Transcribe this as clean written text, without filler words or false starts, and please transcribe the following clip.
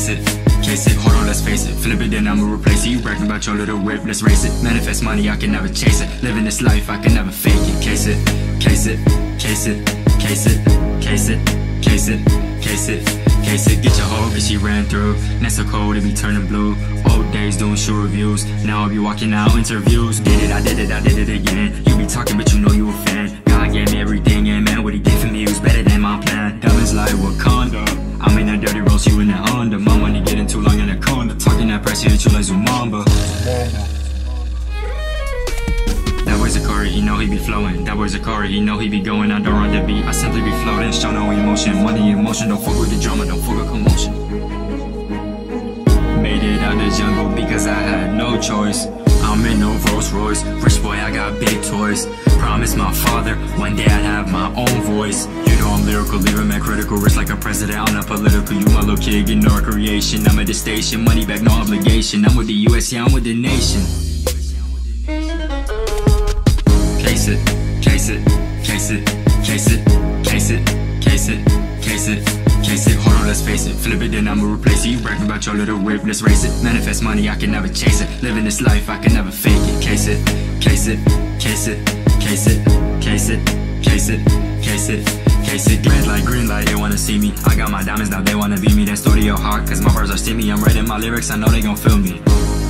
case it, hold on, let's face it. Flip it, then I'ma replace it. You bragging about your little whip, let's race it. Manifest money, I can never chase it. Living this life, I can never fake it. Case it, case it, case it, case it, case it, case it, case it, case it. Get your hoe, cause she ran through. That's so cold, it be turning blue. Old days doing shoe reviews. Now I be walking out interviews. Did it, I did it again. You be talking, but you know you a fan. God gave me everything, and man, what he did for me was better than my plan. Diamonds like Wakanda. I'm in that dirty roast, you in that under. My money getting too long, anaconda. Talking that pressure, hit you like Zumamba. That boy Zkari, he know he be flowin. That boy Zkario, he know he be going under on the beat. I simply be floating, show no emotion. Money emotion, don't fuck with the drama, don't fuck with commotion. Made it out the jungle because I had no choice. I'm in no Rolls Royce, rich boy, I got big toys. Promised my father, one day I'd have my own voice. You know I'm lyrical, leaving man critical, rich like a president, I'm not political. You my little kid, getting no recreation. I'm at the station, money back, no obligation. I'm with the US, yeah, I'm with the nation. Case it, case it, case it, case it, case it, case it, case it, case it. Hold on, let's face it. Flip it, then I'ma replace it. You bragging about your little whip, let's race it. Manifest money, I can never chase it. Living this life, I can never fake it. Case it, case it, case it, case it, case it, case it, case it, case it. Red light, green light, they wanna see me. I got my diamonds, now they wanna be me. That studio hot, cause my bars are steamy. I'm writing my lyrics, I know they gon' feel me.